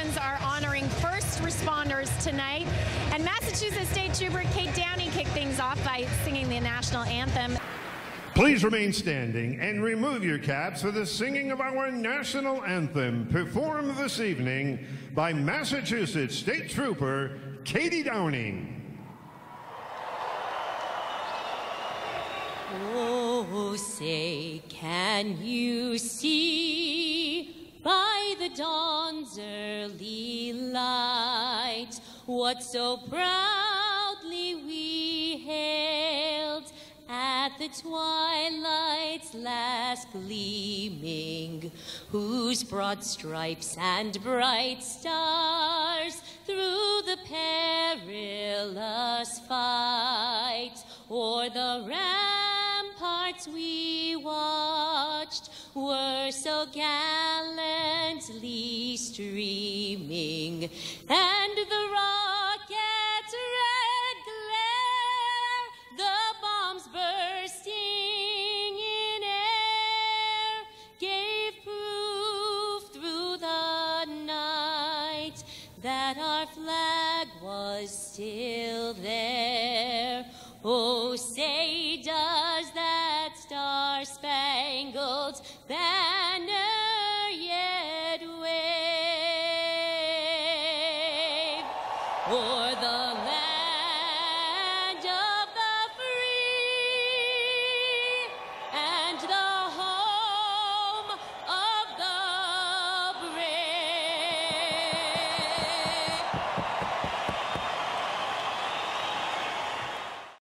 Bands are honoring first responders tonight. And Massachusetts State Trooper Downey kicked things off by singing the national anthem. Please remain standing and remove your caps for the singing of our national anthem, performed this evening by Massachusetts State Trooper Katy Downey. Oh, say, can you see by the dawn's early light what so proudly we hailed at the twilight's last gleaming, whose broad stripes and bright stars through the perilous fight o'er the ramparts we watched were so gallantly streaming, and the rocket's red glare, the bombs bursting in air, gave proof through the night that our flag was still there. Oh, say, does that star-spangled banner